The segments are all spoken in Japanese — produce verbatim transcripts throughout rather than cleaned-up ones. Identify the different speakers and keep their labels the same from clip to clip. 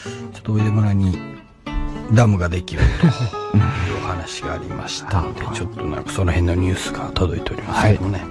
Speaker 1: ちょっとおいで村にダムができるというお話がありましたので、ちょっとなんかその辺のニュースが届いておりますけどもね。はい、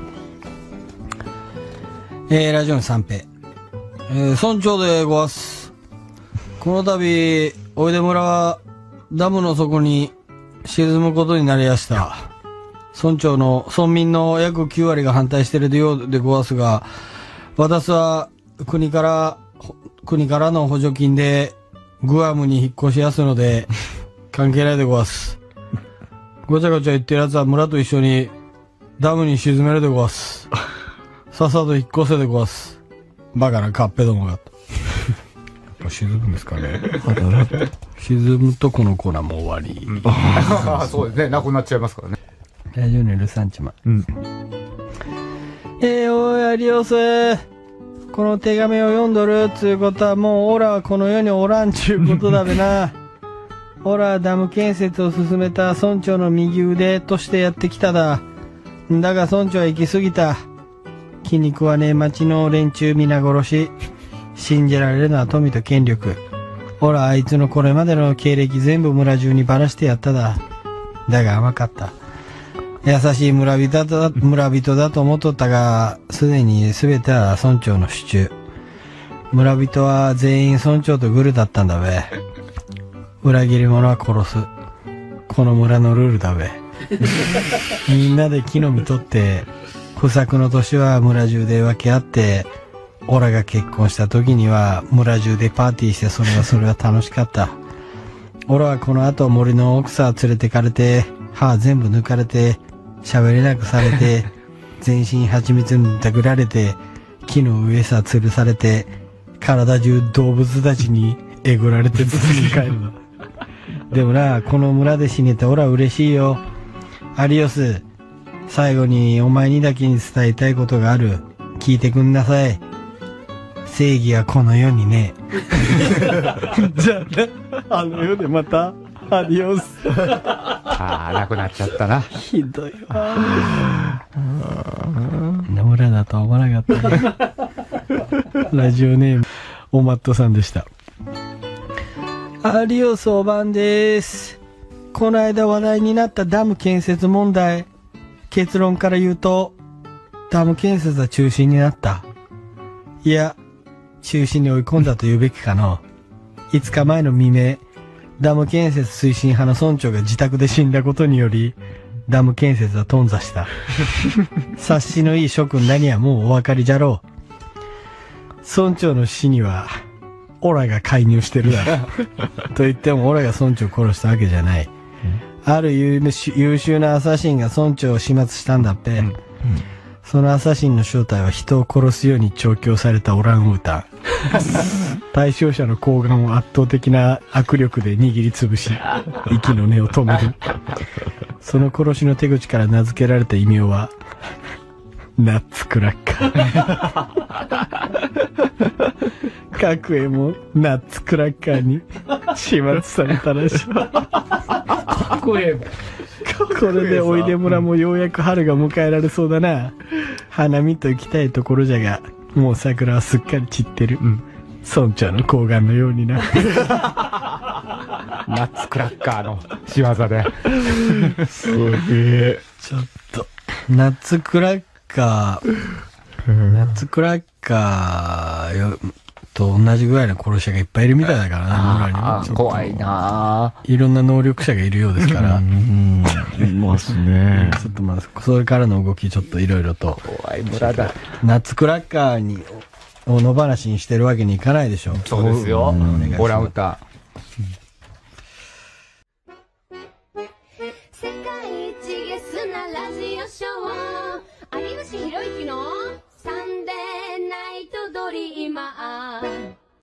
Speaker 1: えー、ラジオの三平、えー、村長でごわす。この度おいで村はダムの底に沈むことになりやした。村長の村民の約きゅうわりが反対しているようでごわすが、私は国から国からの補助金でグアムに引っ越しやすので関係ないでごわす。ごちゃごちゃ言ってるやつは村と一緒にダムに沈めるでごわす。さっさと引っ越せでごわす。バカなカッペどもが。沈むんですかね。沈むとこのコーナーも終わり。
Speaker 2: そうですね、なくなっちゃいますからね。
Speaker 1: ラジオネルサンチマン。うん、えー、おい、アリオス。この手紙を読んどるっつうことは、もうオラはこの世におらんちゅうことだべな。オラはダム建設を進めた村長の右腕としてやってきただ。だが村長は行き過ぎた。気に食わねえ町の連中皆殺し。信じられるのは富と権力。オラはあいつのこれまでの経歴全部村中にばらしてやっただ。だが甘かった。優しい村人だ、村人だと思っとったが、すでに全ては村長の手中。村人は全員村長とグルだったんだべ。裏切り者は殺す。この村のルールだべ。みんなで木の実取って、不作の年は村中で分け合って、オラが結婚した時には村中でパーティーして、それはそれは楽しかった。オラはこの後森の奥さん連れてかれて、歯全部抜かれて、喋れなくされて、全身蜂蜜にたぐられて、木の上さ吊るされて、体中動物たちにえぐられて包み帰るの。でもな、この村で死ねてオラ嬉しいよ。アリオス、最後にお前にだけに伝えたいことがある。聞いてくんなさい。正義はこの世にね。じゃあね、あの世でまた。アディオス。
Speaker 2: ああ、なくなっちゃったな。
Speaker 1: ひどいわ。名村だとは思わなかったね。ラジオネーム、おまっとさんでした。アディオスおばんです。この間話題になったダム建設問題。結論から言うと、ダム建設は中止になった。いや、中止に追い込んだと言うべきかの。いつかまえの未明、ダム建設推進派の村長が自宅で死んだことにより、ダム建設は頓挫した。察しのいい諸君らにはもうお分かりじゃろう。村長の死には、オラが介入してるだろう。と言ってもオラが村長を殺したわけじゃない。ある優秀なアサシンが村長を始末したんだっぺ。うんうん、そのアサシンの正体は人を殺すように調教されたオランウータン。対象者の睾丸を圧倒的な握力で握りつぶし、息の根を止める。その殺しの手口から名付けられた異名は、ナッツクラッカー。各絵もナッツクラッカーに始末されたらしい。かっこええ。これでおいで村もようやく春が迎えられそうだな。花見と行きたいところじゃが、もう桜はすっかり散ってる。うん、村長の睾丸のようにな。
Speaker 2: ナッツクラッカーの仕業で。
Speaker 1: すげえ。ちょっと、ナッツクラッカー、ナッツクラッカーよと同じぐらいの殺し屋がいっぱいいるみたいだからな、
Speaker 2: 村に。怖いなぁ。
Speaker 1: いろんな能力者がいるようですから。うん、
Speaker 3: いますね。
Speaker 1: ちょっとまあ、それからの動きちょっといろいろと。
Speaker 2: 怖い村だ。
Speaker 1: ナッツクラッカーに、を野放しにしてるわけにいかないでしょ。
Speaker 2: そうですよ。オランウータン。
Speaker 4: 世界一ゲスなラジオショー有吉弘行のサンデーナイトドリーマー